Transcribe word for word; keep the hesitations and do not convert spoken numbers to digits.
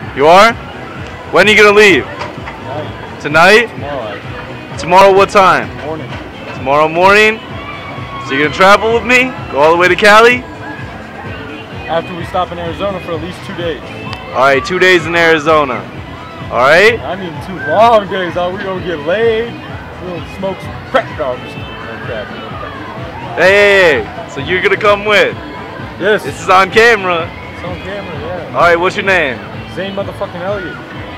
You are? When are you gonna leave? Tonight. Tonight? Tomorrow. Tomorrow what time? Morning. Tomorrow morning? So you're gonna travel with me? Go all the way to Cali? After we stop in Arizona for at least two days. Alright, two days in Arizona. Alright? I need two long days. Are we gonna get laid? We're gonna smoke some crack dogs. No crack, no crack. Hey, hey, hey, so you're gonna come with? Yes. This is on camera. It's on camera, yeah. Alright, what's your name? Zane motherfucking Elliott.